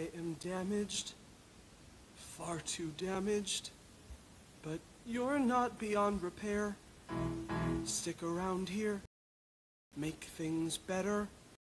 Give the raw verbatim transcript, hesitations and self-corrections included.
I am damaged, far too damaged, but you're not beyond repair. Stick around here, make things better.